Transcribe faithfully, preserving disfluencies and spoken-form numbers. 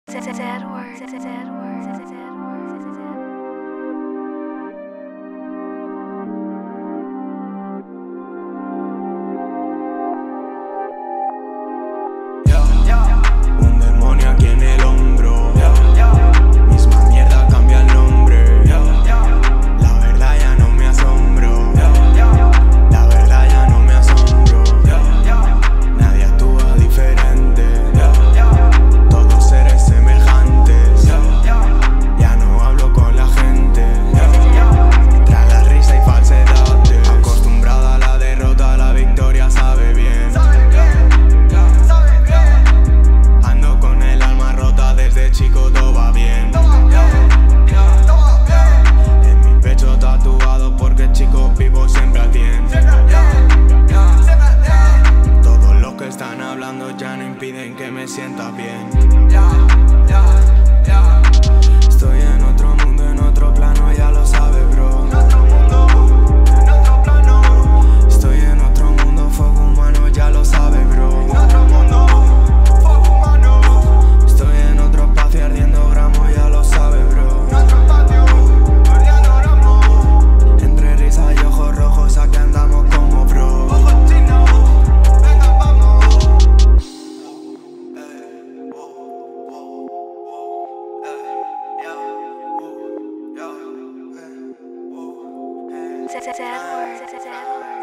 Sad words, sad words, sad words, sad words. Un demonio aquí en el hombro, misma mierda cambia el nombre. La verdad ya no me asombro, la verdad ya no me asombro. Nadie actúa diferente, todos seres semejantes. Ya no hablo con la gente, tras la risa y falsedad. Acostumbrada a la derrota, la victoria sabe bien. Desde chico todo va bien. En mi pecho tatuado porque chico vivo siempre a cien. Todos los que están hablando ya no impiden que me sienta bien. Estoy en otro mundo, en otro plano, ya lo sabes, bro. Estoy en otro mundo, fuego humano, ya lo sabes, bro. Ardiendo gramo, ya lo sabes, bro. Entre risa y ojos rojos, aquí andamos como bro. Ojos chinos, venga, vamos. Sad words, sad words.